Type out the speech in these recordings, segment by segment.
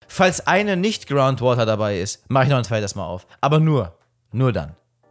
Falls eine nicht Groundwater dabei ist, mache ich noch ein zweites Mal auf. Aber nur dann.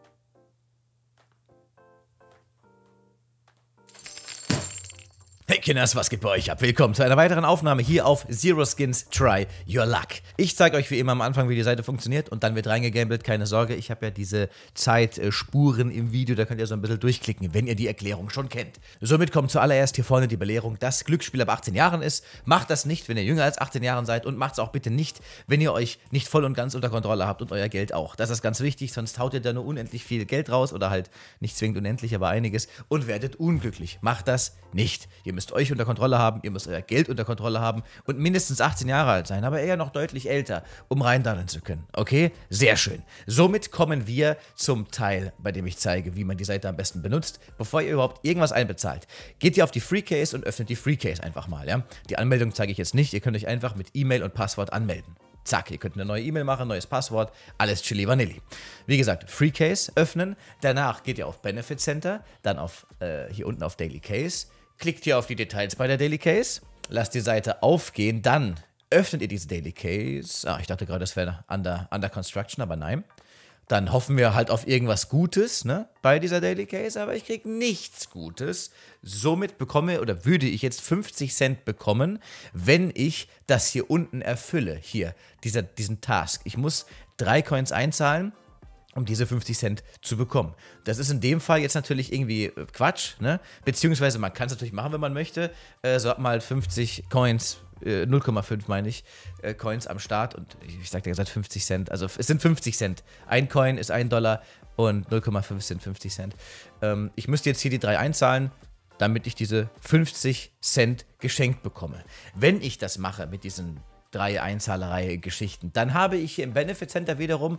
Hey Kinders, was geht bei euch ab? Willkommen zu einer weiteren Aufnahme hier auf Zero Skins Try Your Luck. Ich zeige euch wie immer am Anfang, wie die Seite funktioniert und dann wird reingegambelt, keine Sorge. Ich habe ja diese Zeitspuren im Video, da könnt ihr so ein bisschen durchklicken, wenn ihr die Erklärung schon kennt. Somit kommt zuallererst hier vorne die Belehrung, dass Glücksspiel ab 18 Jahren ist. Macht das nicht, wenn ihr jünger als 18 Jahren seid und macht es auch bitte nicht, wenn ihr euch nicht voll und ganz unter Kontrolle habt und euer Geld auch. Das ist ganz wichtig, sonst haut ihr da nur unendlich viel Geld raus oder halt nicht zwingend unendlich, aber einiges und werdet unglücklich. Macht das nicht. Ihr müsst euch unter Kontrolle haben, ihr müsst euer Geld unter Kontrolle haben und mindestens 18 Jahre alt sein, aber eher noch deutlich älter, um reindaddeln zu können. Okay? Sehr schön. Somit kommen wir zum Teil, bei dem ich zeige, wie man die Seite am besten benutzt, bevor ihr überhaupt irgendwas einbezahlt. Geht ihr auf die FreeCase und öffnet die FreeCase einfach mal. Ja? Die Anmeldung zeige ich jetzt nicht, ihr könnt euch einfach mit E-Mail und Passwort anmelden. Zack, ihr könnt eine neue E-Mail machen, neues Passwort, alles Chili Vanilli. Wie gesagt, FreeCase öffnen, danach geht ihr auf Benefit Center, dann auf hier unten auf Daily Case, klickt hier auf die Details bei der Daily Case, lasst die Seite aufgehen, dann öffnet ihr diese Daily Case. Ich dachte gerade, das wäre under Construction, aber nein. Dann hoffen wir halt auf irgendwas Gutes, ne, bei dieser Daily Case, aber ich kriege nichts Gutes. Somit bekomme oder würde ich jetzt 50 Cent bekommen, wenn ich das hier unten erfülle, hier, diesen Task. Ich muss 3 Coins einzahlen, um diese 50 Cent zu bekommen. Das ist in dem Fall jetzt natürlich irgendwie Quatsch, ne? Beziehungsweise man kann es natürlich machen, wenn man möchte. So ab mal 50 Coins, 0,5 meine ich, Coins am Start und ich sagte ja gesagt 50 Cent, also es sind 50 Cent. Ein Coin ist $1 und 0,5 sind 50 Cent. Ich müsste jetzt hier die 3 einzahlen, damit ich diese 50 Cent geschenkt bekomme. Wenn ich das mache mit diesen 3 Einzahlerei-Geschichten. Dann habe ich hier im Benefit Center wiederum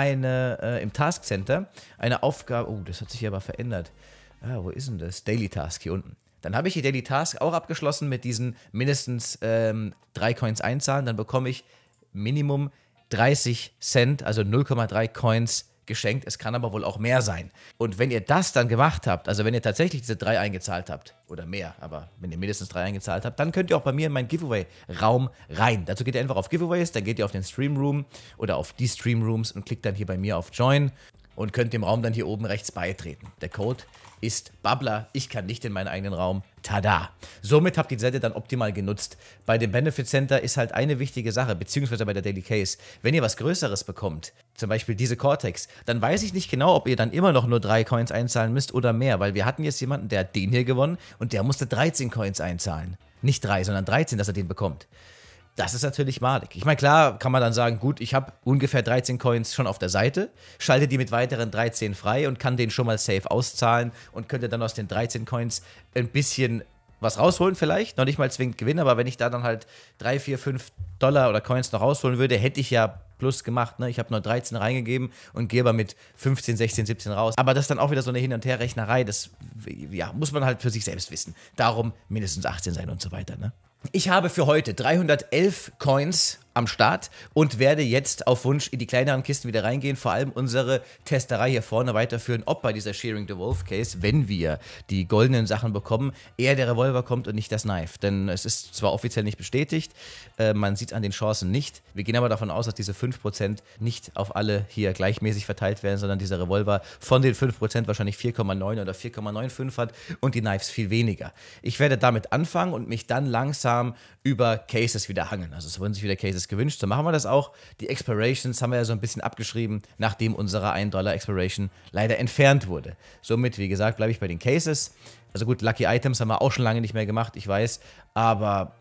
im Task Center eine Aufgabe. Oh, das hat sich hier aber verändert. Wo ist denn das? Daily Task hier unten. Dann habe ich die Daily Task auch abgeschlossen mit diesen mindestens 3 Coins einzahlen. Dann bekomme ich Minimum 30 Cent, also 0,3 Coins geschenkt. Es kann aber wohl auch mehr sein. Und wenn ihr das dann gemacht habt, also wenn ihr tatsächlich diese 3 eingezahlt habt, oder mehr, aber wenn ihr mindestens 3 eingezahlt habt, dann könnt ihr auch bei mir in meinen Giveaway-Raum rein. Dazu geht ihr einfach auf Giveaways, dann geht ihr auf den Stream Room oder auf die Stream Rooms und klickt dann hier bei mir auf Join und könnt dem Raum dann hier oben rechts beitreten. Der Code ist Babbler, ich kann nicht in meinen eigenen Raum. Tada! Somit habt ihr die Seite dann optimal genutzt. Bei dem Benefit Center ist halt eine wichtige Sache, beziehungsweise bei der Daily Case. Wenn ihr was Größeres bekommt, zum Beispiel diese Cortex, dann weiß ich nicht genau, ob ihr dann immer noch nur 3 Coins einzahlen müsst oder mehr, weil wir hatten jetzt jemanden, der hat den hier gewonnen und der musste 13 Coins einzahlen. Nicht 3, sondern 13, dass er den bekommt. Das ist natürlich malig. Ich meine, klar kann man dann sagen, gut, ich habe ungefähr 13 Coins schon auf der Seite, schalte die mit weiteren 13 frei und kann den schon mal safe auszahlen und könnte dann aus den 13 Coins ein bisschen was rausholen vielleicht, noch nicht mal zwingend gewinnen, aber wenn ich da dann halt 3, 4, 5 Dollar oder Coins noch rausholen würde, hätte ich ja plus gemacht, ne? Ich habe nur 13 reingegeben und gehe aber mit 15, 16, 17 raus. Aber das ist dann auch wieder so eine Hin- und Her-Rechnerei, das ja, muss man halt für sich selbst wissen. Darum mindestens 18 sein und so weiter, ne? Ich habe für heute 311 Coins am Start und werde jetzt auf Wunsch in die kleineren Kisten wieder reingehen, vor allem unsere Testerei hier vorne weiterführen, ob bei dieser Shearing the Wolf Case, wenn wir die goldenen Sachen bekommen, eher der Revolver kommt und nicht das Knife. Denn es ist zwar offiziell nicht bestätigt, man sieht es an den Chancen nicht. Wir gehen aber davon aus, dass diese 5% nicht auf alle hier gleichmäßig verteilt werden, sondern dieser Revolver von den 5% wahrscheinlich 4,9 oder 4,95 hat und die Knives viel weniger. Ich werde damit anfangen und mich dann langsam über Cases wieder hangeln. Also es wurden sich wieder Cases gewünscht, so machen wir das auch. Die Expirations haben wir ja so ein bisschen abgeschrieben, nachdem unsere $1 Expiration leider entfernt wurde. Somit, wie gesagt, bleibe ich bei den Cases. Also gut, Lucky Items haben wir auch schon lange nicht mehr gemacht, ich weiß, aber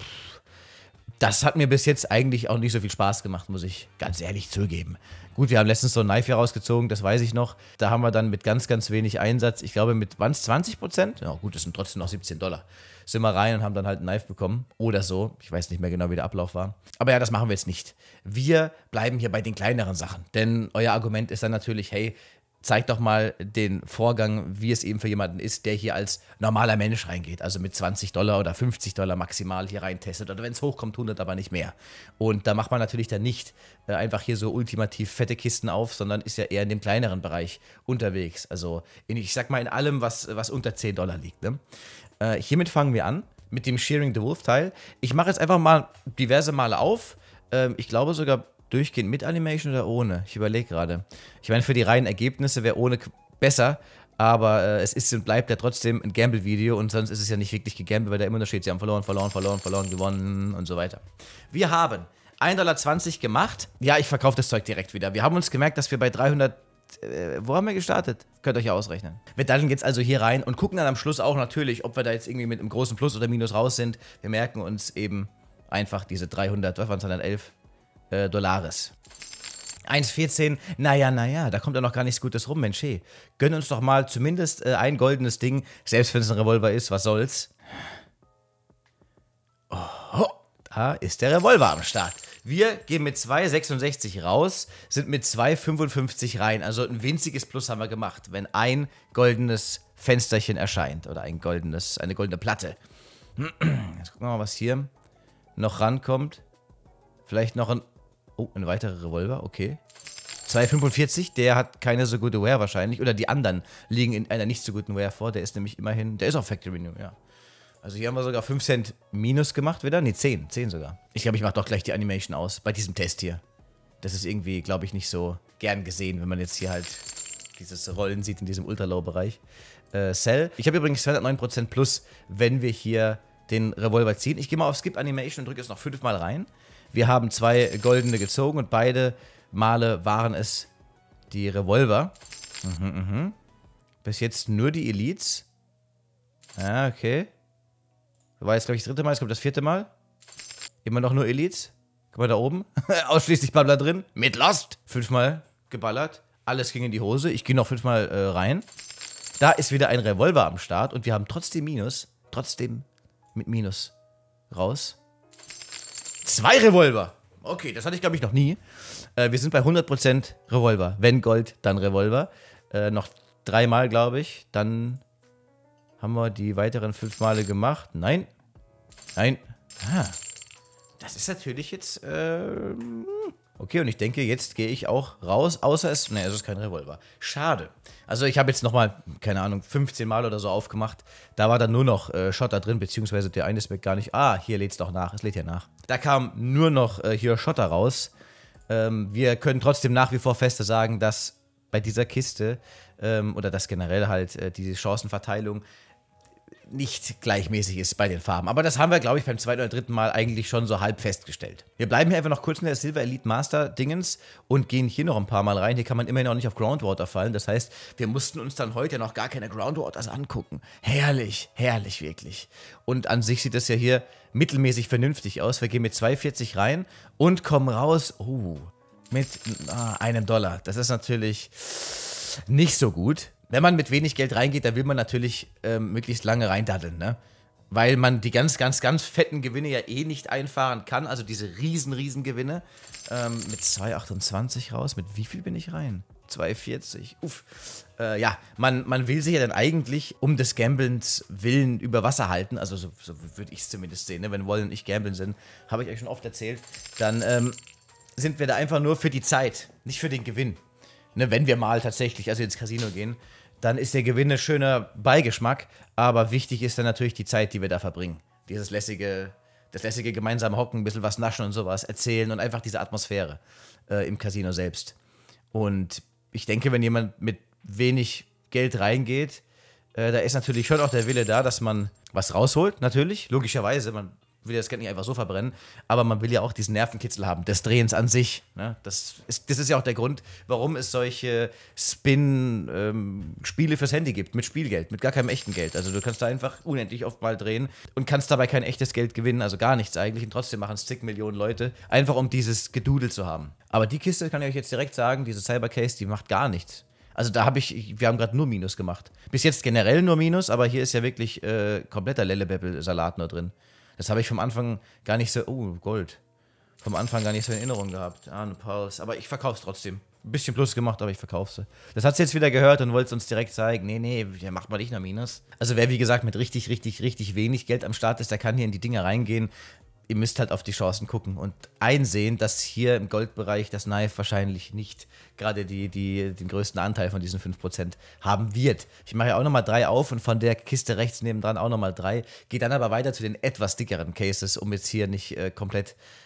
das hat mir bis jetzt eigentlich auch nicht so viel Spaß gemacht, muss ich ganz ehrlich zugeben. Gut, wir haben letztens so ein Knife hier rausgezogen, das weiß ich noch. Da haben wir dann mit ganz, ganz wenig Einsatz, ich glaube mit, waren es 20%? Ja gut, das sind trotzdem noch $17. Sind wir rein und haben dann halt ein Knife bekommen oder so. Ich weiß nicht mehr genau, wie der Ablauf war. Aber ja, das machen wir jetzt nicht. Wir bleiben hier bei den kleineren Sachen. Denn euer Argument ist dann natürlich, hey, zeigt doch mal den Vorgang, wie es eben für jemanden ist, der hier als normaler Mensch reingeht. Also mit $20 oder $50 maximal hier reintestet. Oder wenn es hochkommt, 100 aber nicht mehr. Und da macht man natürlich dann nicht einfach hier so ultimativ fette Kisten auf, sondern ist ja eher in dem kleineren Bereich unterwegs. Also ich sag mal in allem, was unter $10 liegt. Ne? Hiermit fangen wir an mit dem Shearing the Wolf Teil. Ich mache jetzt einfach mal diverse Male auf. Ich glaube sogar durchgehend mit Animation oder ohne. Ich überlege gerade. Ich meine, für die reinen Ergebnisse wäre ohne besser, aber es ist und bleibt ja trotzdem ein Gamble-Video und sonst ist es ja nicht wirklich gegambelt, weil da immer noch steht, sie haben verloren, gewonnen und so weiter. Wir haben 1,20 $ gemacht. Ja, ich verkaufe das Zeug direkt wieder. Wir haben uns gemerkt, dass wir bei 300... wo haben wir gestartet? Könnt ihr euch ja ausrechnen. Wir daddeln jetzt also hier rein und gucken dann am Schluss auch natürlich, ob wir da jetzt irgendwie mit einem großen Plus oder Minus raus sind. Wir merken uns eben einfach diese 300, was waren es, 111 Dollares. 1,14, naja, da kommt ja noch gar nichts Gutes rum, Mensch, hey. Gönn uns doch mal zumindest ein goldenes Ding, selbst wenn es ein Revolver ist, was soll's. Oh, da ist der Revolver am Start. Wir gehen mit 2,66 raus, sind mit 2,55 rein, also ein winziges Plus haben wir gemacht, wenn ein goldenes Fensterchen erscheint oder eine goldene Platte. Jetzt gucken wir mal, was hier noch rankommt. Vielleicht noch ein weiterer Revolver, okay. 2,45, der hat keine so gute Wear wahrscheinlich. Oder die anderen liegen in einer nicht so guten Wear vor. Der ist nämlich immerhin, der ist auch Factory New, ja. Also hier haben wir sogar 5 Cent Minus gemacht wieder. Ne, 10 sogar. Ich glaube, ich mache doch gleich die Animation aus, bei diesem Test hier. Das ist irgendwie, glaube ich, nicht so gern gesehen, wenn man jetzt hier halt dieses Rollen sieht in diesem Ultra-Low-Bereich. Sell. Ich habe übrigens 209% plus, wenn wir hier den Revolver ziehen. Ich gehe mal auf Skip Animation und drücke jetzt noch 5-mal rein. Wir haben 2 goldene gezogen und beide Male waren es die Revolver. Bis jetzt nur die Elites. Ja, okay. War jetzt, glaube ich, das 3. Mal, jetzt kommt das 4. Mal. Immer noch nur Elites. Guck mal da oben. Ausschließlich Babbler drin. Mit Lost. 5-mal geballert. Alles ging in die Hose. Ich gehe noch 5-mal rein. Da ist wieder ein Revolver am Start und wir haben trotzdem Minus. Trotzdem mit Minus raus. 2 Revolver. Okay, das hatte ich, glaube ich, noch nie. Wir sind bei 100% Revolver. Wenn Gold, dann Revolver. Noch 3 Mal, glaube ich. Dann haben wir die weiteren 5 Male gemacht. Nein. Nein. Ah. Das ist natürlich jetzt... Okay, und ich denke, jetzt gehe ich auch raus, außer es... Ne, es ist kein Revolver. Schade. Also ich habe jetzt nochmal, keine Ahnung, 15 Mal oder so aufgemacht. Da war dann nur noch Schotter drin, beziehungsweise der eine Spec gar nicht... Ah, hier lädt es doch nach. Es lädt ja nach. Da kam nur noch hier Schotter raus. Wir können trotzdem nach wie vor feste sagen, dass bei dieser Kiste oder dass generell halt diese Chancenverteilung nicht gleichmäßig ist bei den Farben. Aber das haben wir, glaube ich, beim 2. oder 3. Mal eigentlich schon so halb festgestellt. Wir bleiben hier einfach noch kurz in der Silver Elite Master Dingens und gehen hier noch ein paar Mal rein. Hier kann man immerhin auch nicht auf Groundwater fallen. Das heißt, wir mussten uns dann heute noch gar keine Groundwaters angucken. Herrlich, herrlich wirklich. Und an sich sieht das ja hier mittelmäßig vernünftig aus. Wir gehen mit 2,40 rein und kommen raus, mit $1. Das ist natürlich nicht so gut. Wenn man mit wenig Geld reingeht, da will man natürlich möglichst lange reindaddeln, ne? Weil man die ganz fetten Gewinne ja eh nicht einfahren kann, also diese riesen Gewinne. Mit 2,28 raus, mit wie viel bin ich rein? 2,40, uff. Ja, man will sich ja dann eigentlich um des Gamblens willen über Wasser halten, also so würde ich es zumindest sehen, ne? Wenn Wollen und ich gambeln sind, habe ich euch schon oft erzählt, dann sind wir da einfach nur für die Zeit, nicht für den Gewinn. Ne, wenn wir mal tatsächlich also ins Casino gehen, dann ist der Gewinn ein schöner Beigeschmack, aber wichtig ist dann natürlich die Zeit, die wir da verbringen. Das lässige gemeinsame Hocken, ein bisschen was naschen und sowas, erzählen und einfach diese Atmosphäre im Casino selbst. Und ich denke, wenn jemand mit wenig Geld reingeht, da ist natürlich schon auch der Wille da, dass man was rausholt, natürlich, logischerweise, man will das Geld nicht einfach so verbrennen, aber man will ja auch diesen Nervenkitzel haben, des Drehens an sich. Ne? Das ist ja auch der Grund, warum es solche Spin-Spiele fürs Handy gibt, mit Spielgeld, mit gar keinem echten Geld. Also du kannst da einfach unendlich oft mal drehen und kannst dabei kein echtes Geld gewinnen, also gar nichts eigentlich, und trotzdem machen es zig Millionen Leute, einfach um dieses Gedudel zu haben. Aber die Kiste, kann ich euch jetzt direkt sagen, diese Cybercase, die macht gar nichts. Also da wir haben gerade nur Minus gemacht. Bis jetzt generell nur Minus, aber hier ist ja wirklich kompletter Lellebeppel-Salat nur drin. Das habe ich vom Anfang gar nicht so, Gold. Vom Anfang gar nicht so in Erinnerung gehabt. Eine Pulse. Aber ich verkaufe es trotzdem. Ein bisschen Plus gemacht, aber ich verkaufe sie. Das hat sie jetzt wieder gehört und wollte es uns direkt zeigen. Nee, der macht mal nicht noch Minus. Also wer, wie gesagt, mit richtig wenig Geld am Start ist, der kann hier in die Dinger reingehen. Ihr müsst halt auf die Chancen gucken und einsehen, dass hier im Goldbereich das Knife wahrscheinlich nicht gerade den größten Anteil von diesen 5% haben wird. Ich mache ja auch nochmal 3 auf und von der Kiste rechts nebendran auch nochmal 3. Gehe dann aber weiter zu den etwas dickeren Cases, um jetzt hier nicht komplett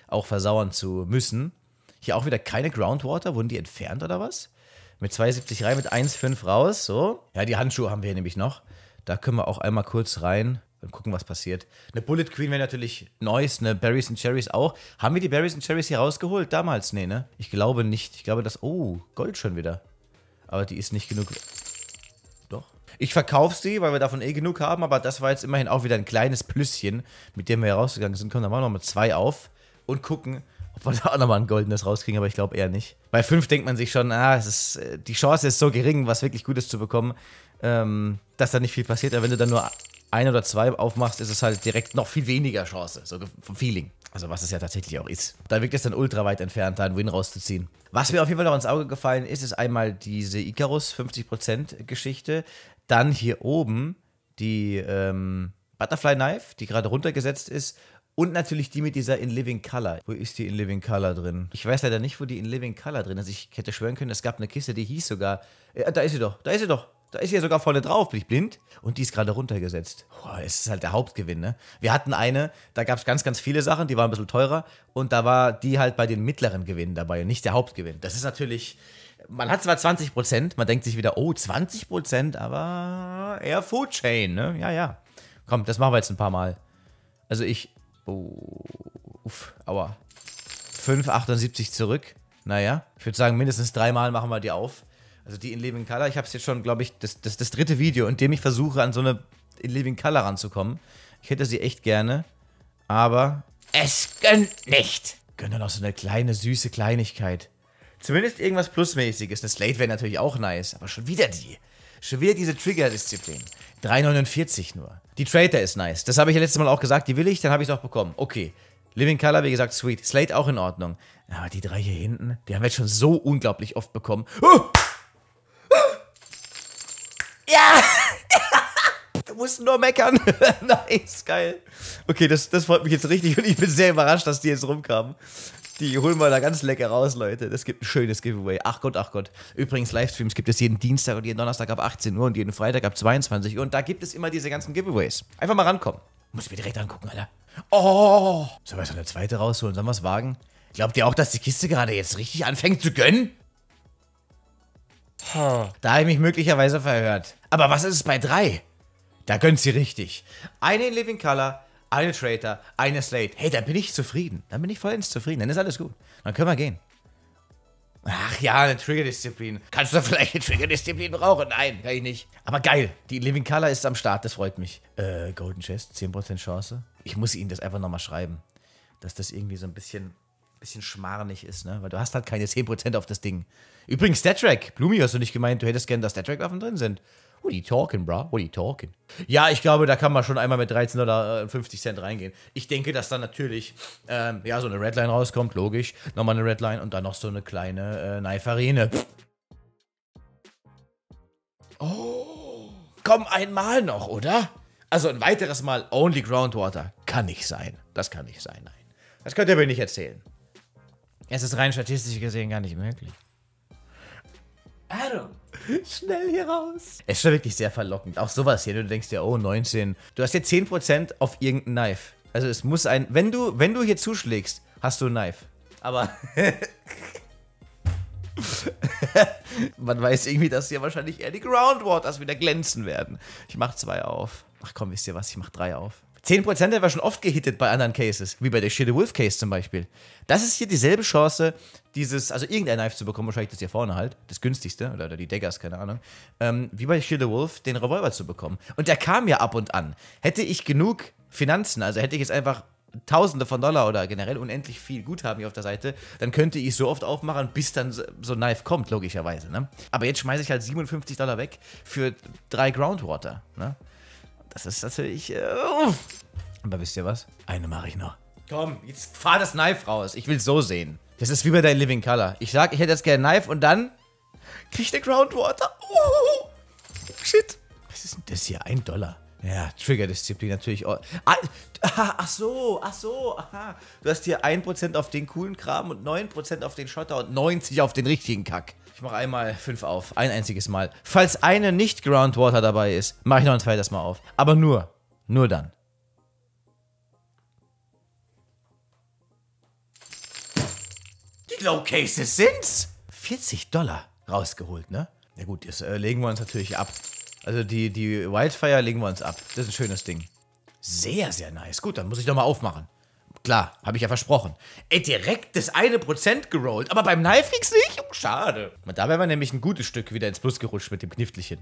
auch versauern zu müssen. Hier auch wieder keine Groundwater. Wurden die entfernt oder was? Mit 72 rein, mit 1,5 raus. So. Ja, die Handschuhe haben wir hier nämlich noch. Da können wir auch einmal kurz rein und gucken, was passiert. Eine Bullet Queen wäre natürlich nice, eine Berries and Cherries auch. Haben wir die Berries and Cherries hier rausgeholt? Damals? Nee, ne? Ich glaube nicht. Ich glaube, das... Oh, Gold schon wieder. Aber die ist nicht genug... Doch. Ich verkaufe sie, weil wir davon eh genug haben, aber das war jetzt immerhin auch wieder ein kleines Plüsschen, mit dem wir hier rausgegangen sind. Komm, dann machen wir noch mit 2 auf und gucken, ob wir da auch nochmal ein goldenes rauskriegen, aber ich glaube eher nicht. Bei 5 denkt man sich schon, die Chance ist so gering, was wirklich Gutes zu bekommen, dass da nicht viel passiert. Aber wenn du dann nur 1 oder 2 aufmachst, ist es halt direkt noch viel weniger Chance, so vom Feeling. Also was es ja tatsächlich auch ist. Da wirkt es dann ultra weit entfernt, da einen Win rauszuziehen. Was mir auf jeden Fall noch ins Auge gefallen ist, ist einmal diese Icarus 50% Geschichte. Dann hier oben die Butterfly Knife, die gerade runtergesetzt ist. Und natürlich die mit dieser In Living Color. Wo ist die In Living Color drin? Ich weiß leider nicht, wo die In Living Color drin ist. Ich hätte schwören können, es gab eine Kiste, die hieß sogar... da ist sie doch, da ist sie doch. Da ist sie ja sogar vorne drauf, bin ich blind? Und die ist gerade runtergesetzt. Boah, es ist halt der Hauptgewinn, ne? Wir hatten eine, da gab es ganz, ganz viele Sachen, die waren ein bisschen teurer. Und da war die halt bei den mittleren Gewinnen dabei und nicht der Hauptgewinn. Das ist natürlich... Man hat zwar 20%, man denkt sich wieder, oh, 20%, aber eher Food Chain, ne? Ja, ja. Komm, das machen wir jetzt ein paar Mal. Also aua. 5,78 zurück. Naja, ich würde sagen, mindestens 3 Mal machen wir die auf. Also die In Living Color, ich habe es jetzt schon, glaube ich, das 3. Video, in dem ich versuche, an so eine In Living Color ranzukommen. Ich hätte sie echt gerne, aber es gönnt nicht. Gönnt dann auch so eine kleine, süße Kleinigkeit. Zumindest irgendwas Plusmäßiges. Eine Slate wäre natürlich auch nice, aber schon wieder die. Schon wieder diese Trigger-Disziplin. 3,49 nur. Die Traitor ist nice. Das habe ich ja letztes Mal auch gesagt, die will ich, dann habe ich es auch bekommen. Okay. Living Color, wie gesagt, sweet. Slate auch in Ordnung. Aber die 3 hier hinten, die haben wir jetzt schon so unglaublich oft bekommen. Ja! Du musst nur meckern. Nice, geil. Okay, das freut mich jetzt richtig und ich bin sehr überrascht, dass die jetzt rumkamen. Die holen wir da ganz lecker raus, Leute. Das gibt ein schönes Giveaway. Ach Gott, ach Gott. Übrigens, Livestreams gibt es jeden Dienstag und jeden Donnerstag ab 18 Uhr und jeden Freitag ab 22 Uhr. Und da gibt es immer diese ganzen Giveaways. Einfach mal rankommen. Muss ich mir direkt angucken, Alter. Oh! Sollen wir so eine zweite rausholen? Sollen wir es wagen? Glaubt ihr auch, dass die Kiste gerade jetzt richtig anfängt zu gönnen? Da habe ich mich möglicherweise verhört. Aber was ist es bei 3? Da gönnt sie richtig. Eine in Living Color, eine Traitor, eine Slate. Hey, dann bin ich zufrieden. Dann bin ich vollends zufrieden. Dann ist alles gut. Dann können wir gehen. Ach ja, eine Trigger-Disziplin. Kannst du vielleicht eine Trigger-Disziplin brauchen? Nein, kann ich nicht. Aber geil. Die Living Color ist am Start. Das freut mich. Golden Chest, 10% Chance. Ich muss Ihnen das einfach nochmal schreiben. Dass das irgendwie so ein bisschen schmarrnig ist, ne? Weil du hast halt keine 10% auf das Ding. Übrigens, StatTrak. Blumi, hast du nicht gemeint, du hättest gern, dass StatTrak-Waffen drin sind? What are you talking, bro? What are you talking? Ja, ich glaube, da kann man schon einmal mit 13 oder 50 Cent reingehen. Ich denke, dass dann natürlich, so eine Redline rauskommt, logisch. Nochmal eine Redline und dann noch so eine kleine Knife-Arene. Oh, komm, einmal noch, oder? Also ein weiteres Mal Only Groundwater. Kann nicht sein. Das kann nicht sein, nein. Das könnt ihr mir nicht erzählen. Es ist rein statistisch gesehen gar nicht möglich. Adam. Schnell hier raus. Es ist schon wirklich sehr verlockend. Auch sowas hier. Du denkst dir, oh, 19. Du hast jetzt 10% auf irgendein Knife. Also es muss ein... Wenn du hier zuschlägst, hast du ein Knife. Aber... Man weiß irgendwie, dass hier wahrscheinlich eher die Groundwaters wieder glänzen werden. Ich mach 2 auf. Ach komm, wisst ihr was? Ich mach 3 auf. 10% haben wir schon oft gehittet bei anderen Cases, wie bei der Shit the Wolf Case zum Beispiel. Das ist hier dieselbe Chance, also irgendein Knife zu bekommen, wahrscheinlich das hier vorne halt, das günstigste, oder die Daggers, keine Ahnung, wie bei Shit the Wolf, den Revolver zu bekommen. Und der kam ja ab und an. Hätte ich genug Finanzen, also hätte ich jetzt einfach Tausende von Dollar oder generell unendlich viel Guthaben hier auf der Seite, dann könnte ich so oft aufmachen, bis dann so ein Knife kommt, logischerweise, ne? Aber jetzt schmeiße ich halt $57 weg für 3 Groundwater, ne? Das ist natürlich... Aber wisst ihr was? Eine mache ich noch. Komm, jetzt fahr das Knife raus. Ich will es so sehen. Das ist wie bei deinem Living Color. Ich sag, ich hätte jetzt gerne ein Knife und dann krieg ich den Groundwater. Shit. Was ist denn das hier? $1. Ja, Trigger-Disziplin natürlich. Ach so. Aha. Du hast hier 1% auf den coolen Kram und 9% auf den Schotter und 90% auf den richtigen Kack. Ich mache einmal 5 auf. Ein einziges Mal. Falls eine nicht Groundwater dabei ist, mache ich noch ein zweites Mal auf. Aber nur dann. Low Cases sind's? 40 Dollar rausgeholt, ne? Ja gut, jetzt legen wir uns natürlich ab. Also die Wildfire legen wir uns ab. Das ist ein schönes Ding. Sehr, sehr nice. Gut, dann muss ich doch mal aufmachen. Klar, habe ich ja versprochen. Ey, direkt das 1% gerollt, aber beim Knife ging's nicht? Oh, schade. Da wären wir nämlich ein gutes Stück wieder ins Plus gerutscht mit dem Kniftelchen.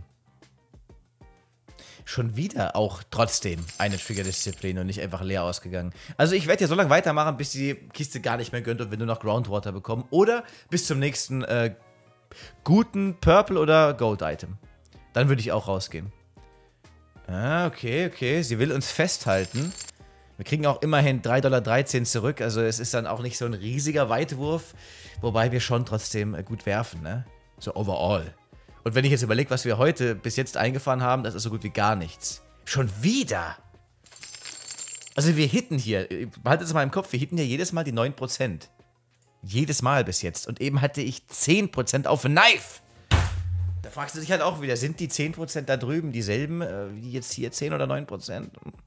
Schon wieder auch trotzdem eine Triggerdisziplin und nicht einfach leer ausgegangen. Also ich werde ja so lange weitermachen, bis die Kiste gar nicht mehr gönnt und wir nur noch Groundwater bekommen. Oder bis zum nächsten guten Purple oder Gold Item. Dann würde ich auch rausgehen. Ah, okay. Sie will uns festhalten. Wir kriegen auch immerhin 3,13 $ zurück. Also es ist dann auch nicht so ein riesiger Weitwurf. Wobei wir schon trotzdem gut werfen, ne? So overall. Und wenn ich jetzt überlege, was wir heute bis jetzt eingefahren haben, das ist so gut wie gar nichts. Schon wieder! Also wir hitten hier, behaltet es mal im Kopf, wir hitten hier jedes Mal die 9%. Jedes Mal bis jetzt. Und eben hatte ich 10% auf Knife. Da fragst du dich halt auch wieder, sind die 10% da drüben dieselben wie jetzt hier 10 oder 9%?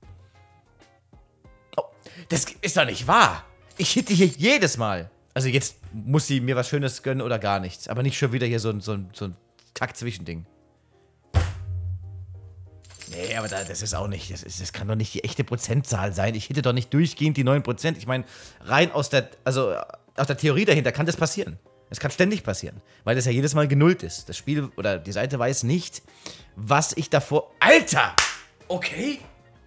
Oh, das ist doch nicht wahr. Ich hitte hier jedes Mal. Also jetzt muss sie mir was Schönes gönnen oder gar nichts. Aber nicht schon wieder hier so ein Kack-Zwischending. Nee, aber das ist auch nicht, das kann doch nicht die echte Prozentzahl sein. Ich hätte doch nicht durchgehend die 9%. Ich meine, rein aus der Theorie dahinter kann das passieren. Es kann ständig passieren, weil das ja jedes Mal genullt ist. Das Spiel oder die Seite weiß nicht, was ich davor... Alter! Okay.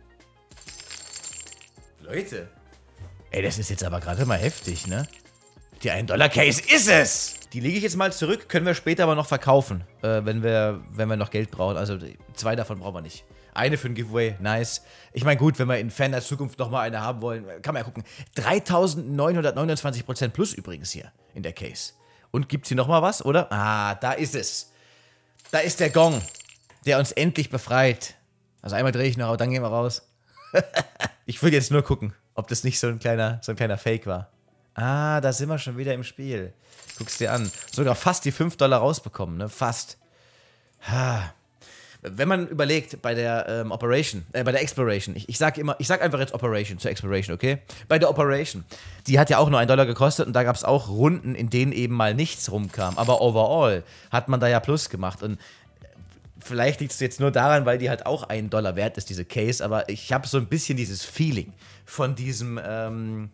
Leute. Ey, das ist jetzt aber gerade mal heftig, ne? Die $1-Case ist es! Die lege ich jetzt mal zurück, können wir später aber noch verkaufen, wenn wir noch Geld brauchen. Also 2 davon brauchen wir nicht. Eine für ein Giveaway, nice. Ich meine, gut, wenn wir in ferner Zukunft nochmal eine haben wollen, kann man ja gucken. 3.929% plus übrigens hier in der Case. Und gibt's hier nochmal was, oder? Ah, da ist es. Da ist der Gong, der uns endlich befreit. Also einmal drehe ich noch, dann gehen wir raus. Ich will jetzt nur gucken, ob das nicht so ein kleiner Fake war. Ah, da sind wir schon wieder im Spiel. Guck's dir an. Sogar fast die $5 rausbekommen, ne? Fast. Ha. Wenn man überlegt, bei der bei der Exploration, ich sag einfach jetzt Operation zur Exploration, okay? Bei der Operation, die hat ja auch nur $1 gekostet und da gab es auch Runden, in denen eben mal nichts rumkam. Aber overall hat man da ja Plus gemacht und vielleicht liegt es jetzt nur daran, weil die halt auch $1 wert ist, diese Case, aber ich habe so ein bisschen dieses Feeling von dieser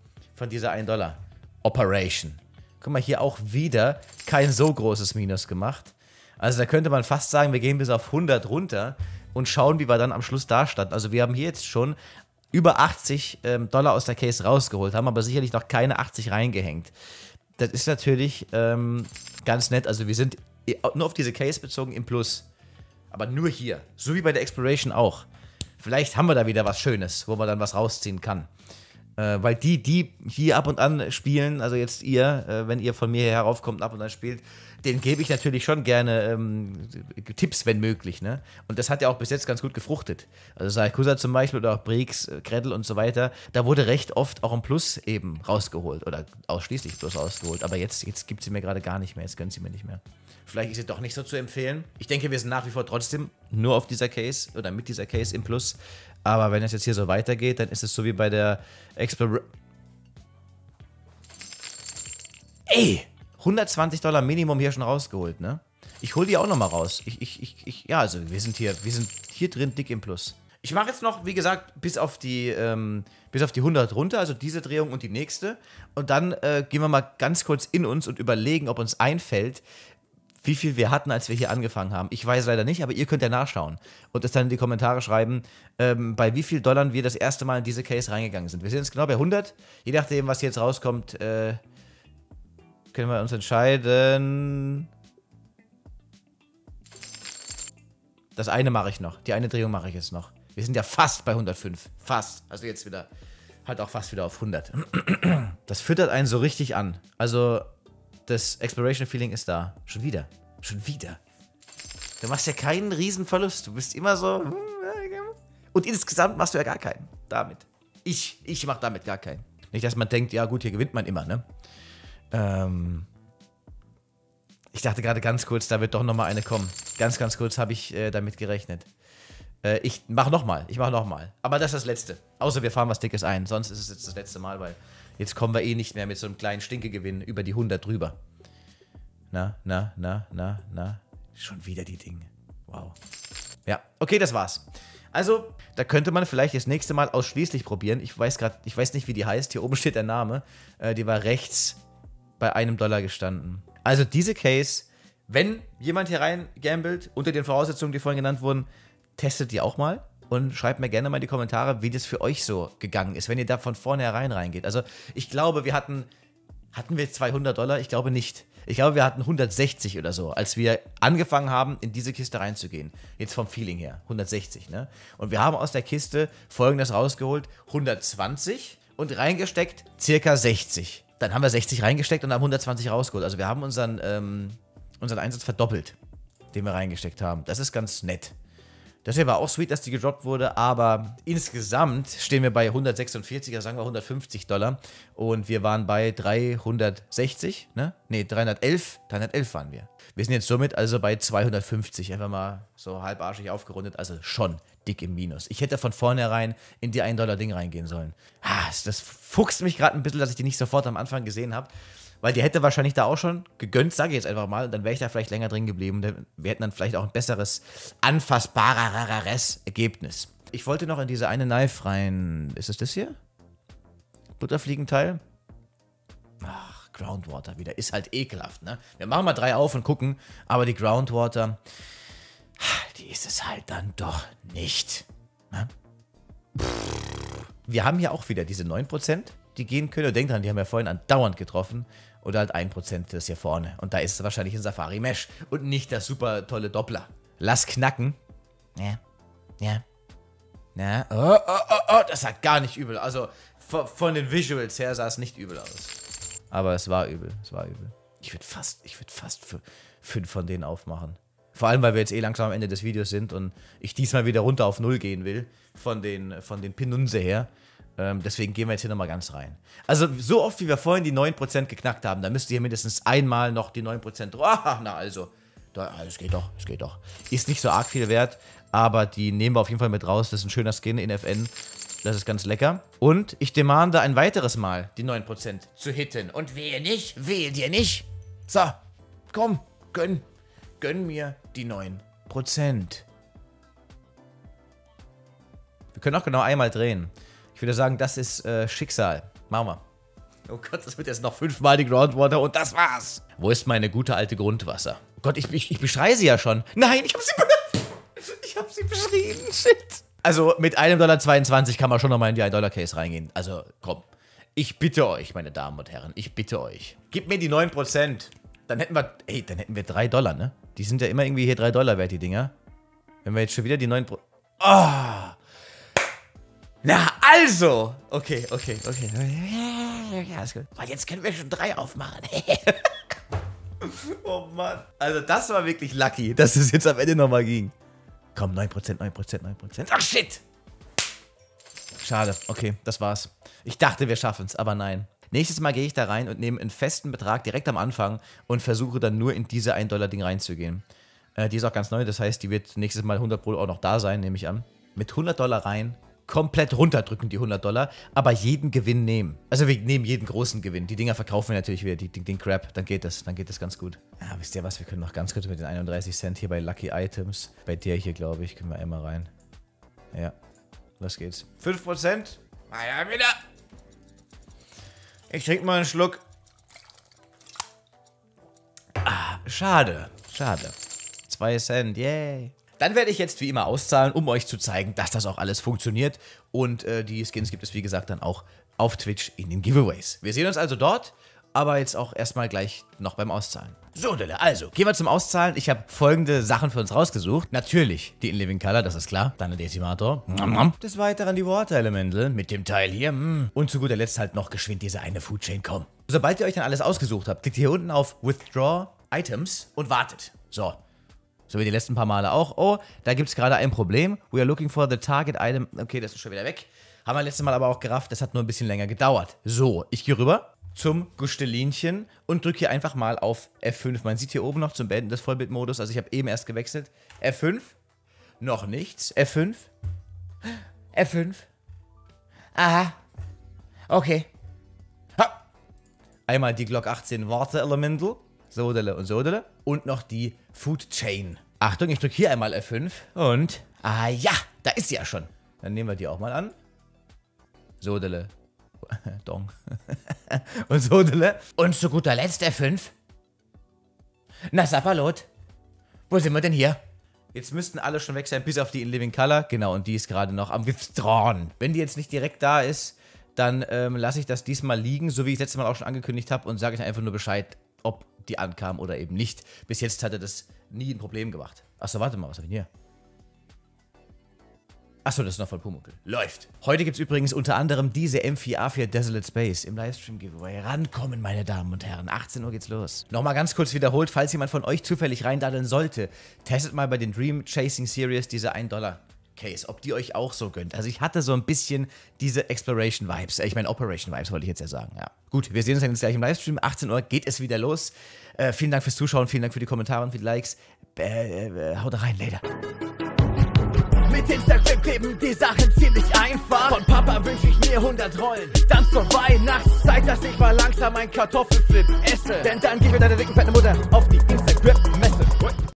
$1 Operation. Guck mal, hier auch wieder kein so großes Minus gemacht. Also da könnte man fast sagen, wir gehen bis auf 100 runter und schauen, wie wir dann am Schluss dastanden. Also wir haben hier jetzt schon über $80 aus der Case rausgeholt, haben aber sicherlich noch keine 80 reingehängt. Das ist natürlich ganz nett. Also wir sind nur auf diese Case bezogen im Plus. Aber nur hier. So wie bei der Exploration auch. Vielleicht haben wir da wieder was Schönes, wo man dann was rausziehen kann. Weil die hier ab und an spielen, also jetzt ihr, wenn ihr von mir heraufkommt und ab und an spielt, denen gebe ich natürlich schon gerne Tipps, wenn möglich, ne? Und das hat ja auch bis jetzt ganz gut gefruchtet. Also Saikusa zum Beispiel oder auch Brix, Gretel und so weiter, da wurde recht oft auch ein Plus eben rausgeholt oder ausschließlich Plus rausgeholt. Aber jetzt gibt sie mir gerade gar nicht mehr, jetzt gönnt sie mir nicht mehr. Vielleicht ist sie doch nicht so zu empfehlen. Ich denke, wir sind nach wie vor trotzdem nur auf dieser Case oder mit dieser Case im Plus. Aber wenn es jetzt hier so weitergeht, dann ist es so wie bei der Ey! $120 Minimum hier schon rausgeholt, ne? Ich hol die auch nochmal raus. Ja, also wir sind hier drin dick im Plus. Ich mache jetzt noch, wie gesagt, bis auf die 100 runter, also diese Drehung und die nächste. Und dann gehen wir mal ganz kurz in uns und überlegen, ob uns einfällt, wie viel wir hatten, als wir hier angefangen haben. Ich weiß leider nicht, aber ihr könnt ja nachschauen und das dann in die Kommentare schreiben, bei wie viel Dollar wir das erste Mal in diese Case reingegangen sind. Wir sind jetzt genau bei 100. Je nachdem, was jetzt rauskommt, können wir uns entscheiden. Das eine mache ich noch. Die eine Drehung mache ich jetzt noch. Wir sind ja fast bei 105. Fast. Also jetzt wieder, halt auch fast wieder auf 100. Das füttert einen so richtig an. Also das Exploration-Feeling ist da. Schon wieder. Schon wieder. Du machst ja keinen Riesenverlust. Du bist immer so... Und insgesamt machst du ja gar keinen. Damit. Ich mach damit gar keinen. Nicht, dass man denkt, ja gut, hier gewinnt man immer, ne? Ich dachte gerade ganz kurz, da wird doch nochmal eine kommen. Ganz, ganz kurz habe ich damit gerechnet. Ich mach nochmal. Aber das ist das Letzte. Außer wir fahren was Dickes ein. Sonst ist es jetzt das letzte Mal, weil Jetzt kommen wir eh nicht mehr mit so einem kleinen Stinkegewinn über die 100 drüber. Na. Schon wieder die Dinge. Wow. Ja, okay, das war's. Also, da könnte man vielleicht das nächste Mal ausschließlich probieren. Ich weiß nicht, wie die heißt. Hier oben steht der Name. Die war rechts bei $1 gestanden. Also diese Case, wenn jemand hier rein gambelt, unter den Voraussetzungen, die vorhin genannt wurden, testet die auch mal und schreibt mir gerne mal in die Kommentare, wie das für euch so gegangen ist, wenn ihr da von vornherein reingeht. Also ich glaube, hatten wir $200? Ich glaube nicht. Ich glaube, wir hatten 160 oder so, als wir angefangen haben, in diese Kiste reinzugehen. Jetzt vom Feeling her, 160, ne? Und wir haben aus der Kiste Folgendes rausgeholt, 120 und reingesteckt circa 60. Dann haben wir 60 reingesteckt und haben 120 rausgeholt. Also wir haben unseren Einsatz verdoppelt, den wir reingesteckt haben. Das ist ganz nett. Das hier war auch sweet, dass die gedroppt wurde, aber insgesamt stehen wir bei 146, also sagen wir $150 und wir waren bei 360, ne? Ne, 311 waren wir. Wir sind jetzt somit also bei 250, einfach mal so halbarschig aufgerundet, also schon dick im Minus. Ich hätte von vornherein in die $1 Ding reingehen sollen. Das fuchst mich gerade ein bisschen, dass ich die nicht sofort am Anfang gesehen habe. Weil die hätte wahrscheinlich da auch schon gegönnt, sage ich jetzt einfach mal, und dann wäre ich da vielleicht länger drin geblieben. Wir hätten dann vielleicht auch ein besseres, anfassbareres Ergebnis. Ich wollte noch in diese eine Knife rein. Ist es das hier? Butterfliegenteil? Ach, Groundwater wieder. Ist halt ekelhaft, ne? Wir machen mal 3 auf und gucken, aber die Groundwater, die ist es halt dann doch nicht. Ne? Wir haben hier auch wieder diese 9%, die gehen können. Und denkt dran, die haben wir vorhin andauernd getroffen. Oder halt 1% das hier vorne. Und da ist es wahrscheinlich ein Safari Mesh. Und nicht das super tolle Doppler. Lass knacken. Ja. Oh, das sah gar nicht übel. Also von den Visuals her sah es nicht übel aus. Aber es war übel. Ich würde fast 5 von denen aufmachen. Vor allem, weil wir jetzt eh langsam am Ende des Videos sind und ich diesmal wieder runter auf 0 gehen will. Von den Pinunse her. Deswegen gehen wir jetzt hier nochmal ganz rein. Also so oft, wie wir vorhin die 9% geknackt haben, da müsst ihr mindestens einmal noch die 9%... es geht doch. Ist nicht so arg viel wert, aber die nehmen wir auf jeden Fall mit raus. Das ist ein schöner Skin in FN. Das ist ganz lecker. Und ich demande ein weiteres Mal, die 9% zu hitten. Und wehe dir nicht. So, komm, gönn mir die 9%. Wir können auch genau einmal drehen. Ich würde sagen, das ist Schicksal. Machen wir. Oh Gott, das wird jetzt noch 5-mal die Groundwater und das war's. Wo ist meine gute alte Grundwasser? Oh Gott, ich beschreie sie ja schon. Nein, ich hab sie beschrieben. Shit. Also mit $1,22 kann man schon nochmal in die $1-Case reingehen. Also komm. Ich bitte euch, meine Damen und Herren. Ich bitte euch. Gib mir die 9%. Dann hätten wir $3, ne? Die sind ja immer irgendwie hier $3 wert, die Dinger. Wenn wir jetzt schon wieder die 9%... Na, also! Okay. Ja, ist gut. Weil jetzt können wir schon 3 aufmachen. Oh Mann. Also das war wirklich lucky, dass es jetzt am Ende nochmal ging. Komm, 9%. Ach, shit! Schade. Okay, das war's. Ich dachte, wir schaffen es, aber nein. Nächstes Mal gehe ich da rein und nehme einen festen Betrag direkt am Anfang und versuche dann nur in diese $1-Ding reinzugehen. Die ist auch ganz neu, das heißt, die wird nächstes Mal 100 Pro auch noch da sein, nehme ich an. Mit $100 rein. Komplett runterdrücken, die $100, aber jeden Gewinn nehmen. Also wir nehmen jeden großen Gewinn. Die Dinger verkaufen wir natürlich wieder, den Crap, dann geht das ganz gut. Ja, wisst ihr was, wir können noch ganz kurz mit den 31 Cent hier bei Lucky Items, bei der hier, glaube ich, können wir einmal rein. Ja, los geht's. 5%? Ja, wieder. Ich trinke mal einen Schluck. Schade. 2 Cent, yay. Dann werde ich jetzt wie immer auszahlen, um euch zu zeigen, dass das auch alles funktioniert. Und die Skins gibt es, wie gesagt, dann auch auf Twitch in den Giveaways. Wir sehen uns also dort, aber jetzt auch erstmal gleich noch beim Auszahlen. So, also, gehen wir zum Auszahlen. Ich habe folgende Sachen für uns rausgesucht. Natürlich die In Living Color, das ist klar. Dann der Decimator. Des Weiteren die Water Elemental mit dem Teil hier. Und zu guter Letzt halt noch geschwind diese eine Food Chain. Komm. Sobald ihr euch dann alles ausgesucht habt, klickt ihr hier unten auf Withdraw Items und wartet. So wie die letzten paar Male auch. Oh, da gibt es gerade ein Problem. We are looking for the target item. Okay, das ist schon wieder weg. Haben wir letztes Mal aber auch gerafft. Das hat nur ein bisschen länger gedauert. So, ich gehe rüber zum Gustelinchen und drücke hier einfach mal auf F5. Man sieht hier oben noch zum Beenden des Vollbildmodus. Also ich habe eben erst gewechselt. F5. Noch nichts. F5. F5. Aha. Okay. Einmal die Glock 18 Water Elemental, Sodele und Sodele. Und noch die Food Chain. Achtung, ich drücke hier einmal F5 und... Ah ja, da ist sie ja schon. Dann nehmen wir die auch mal an. Sodele. Dong. Und Sodele. Und zu guter Letzt F5. Na, Sapperlot. Wo sind wir denn hier? Jetzt müssten alle schon weg sein, bis auf die in Living Color. Genau, und die ist gerade noch am Withdrawn. Wenn die jetzt nicht direkt da ist, dann lasse ich das diesmal liegen, so wie ich letztes Mal auch schon angekündigt habe, und sage euch einfach nur Bescheid, ob die ankam oder eben nicht. Bis jetzt hatte das nie ein Problem gemacht. Achso, warte mal, was habe ich denn hier? Achso, das ist noch von Pumuckl. Läuft. Heute gibt es übrigens unter anderem diese M4A4 Desolate Space im Livestream-Giveaway. Rankommen, meine Damen und Herren. 18 Uhr geht's los. Nochmal ganz kurz wiederholt, falls jemand von euch zufällig reindaddeln sollte, testet mal bei den Dream Chasing Series diese $1 Case, ob die euch auch so gönnt. Also ich hatte so ein bisschen diese Exploration-Vibes. Ich meine Operation-Vibes wollte ich jetzt ja sagen, ja. Gut, wir sehen uns dann jetzt gleich im Livestream. 18 Uhr geht es wieder los. Vielen Dank fürs Zuschauen, vielen Dank für die Kommentare und für die Likes. Haut rein, later. Mit Instagram kleben die Sachen ziemlich einfach. Von Papa wünsch ich mir 100 Rollen. Dann zur Weihnachtszeit, dass ich mal langsam ein Kartoffelflip esse. Denn dann gib mir deine dicken fette Mutter auf die Instagram-Messe.